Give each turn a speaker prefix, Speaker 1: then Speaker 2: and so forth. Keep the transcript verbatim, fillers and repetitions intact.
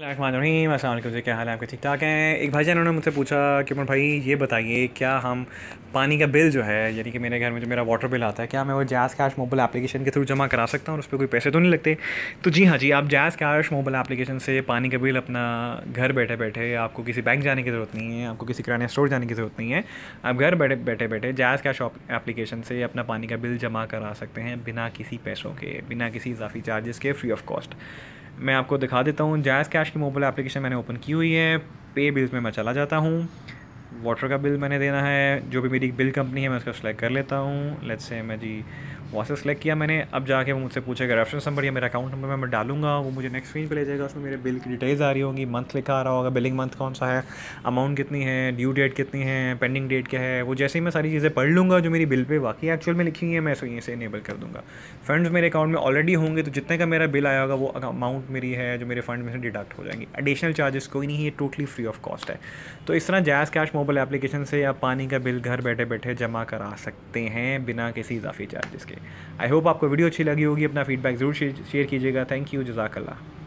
Speaker 1: अस्सलाम वालेकुम जी, क्या हाल है आपके? ठीक ठाक हैं। एक भाईजान उन्होंने मुझसे पूछा कि उमर भाई ये बताइए, क्या हम पानी का बिल जो है, यानी कि मेरे घर में जो मेरा वाटर बिल आता है, क्या मैं वो जैज़ कैश मोबाइल एप्लीकेशन के थ्रू जमा करा सकता हूँ और उस पर कोई पैसे तो नहीं लगते? तो जी हाँ जी, आप जैज़ कैश मोबाइल एप्लीकेशन से पानी का बिल अपना घर बैठे बैठे, आपको किसी बैंक जाने की ज़रूरत नहीं है, आपको किसी किराने स्टोर जाने की ज़रूरत नहीं है। आप घर बैठे बैठे बैठे जैज़ कैश एप्लीकेशन से अपना पानी का बिल जमा करा सकते हैं, बिना किसी पैसों के, बिना किसी इजाफी चार्जेस के, फ्री ऑफ कॉस्ट। मैं आपको दिखा देता हूँ। जैज़ कैश की मोबाइल एप्लीकेशन मैंने ओपन की हुई है। पे बिल्स में मैं चला जाता हूँ। वाटर का बिल मैंने देना है, जो भी मेरी बिल कंपनी है मैं उसको सेलेक्ट कर लेता हूँ। लेट्स से मैं जी वहाँ से सेलेक्ट किया मैंने। अब जाके वो मुझसे पूछेगा रेफरेंस नंबर या मेरा अकाउंट नंबर, मैं डालूंगा, वो मुझे नेक्स्ट स्क्रीन पे ले जाएगा। उसमें मेरे बिल की डिटेल्स आ रही होंगी, मंथ लिखा आ रहा होगा, बिलिंग मंथ कौन सा है, अमाउंट कितनी है, ड्यू डेट कितनी है, पेंडिंग डेट क्या है। वो जैसे ही मैं सारी चीज़ें पढ़ लूँगा जो मेरी बिल पे वाकई एक्चुअल में लिखी हुई है, मैं इसको यहीं से इनेबल कर दूँगा। फंड्स मेरे अकाउंट में ऑलरेडी होंगे, तो जितने का मेरा बिल आया होगा वो अमाउंट मेरी है जो मेरे फंड में से डिडक्ट हो जाएंगी। एडिशनल चार्जेस कोई नहीं है, टोटली फ्री ऑफ कॉस्ट है। तो इस तरह जैज़ कैश मोबाइल एप्लीकेशन से आप पानी का बिल घर बैठे बैठे जमा करा सकते हैं, बिना किसी इजाफी चार्जेस के। आई होप आपको वीडियो अच्छी लगी होगी। अपना फीडबैक ज़रूर शेयर कीजिएगा। थैंक यू, जज़ाकल्लाह।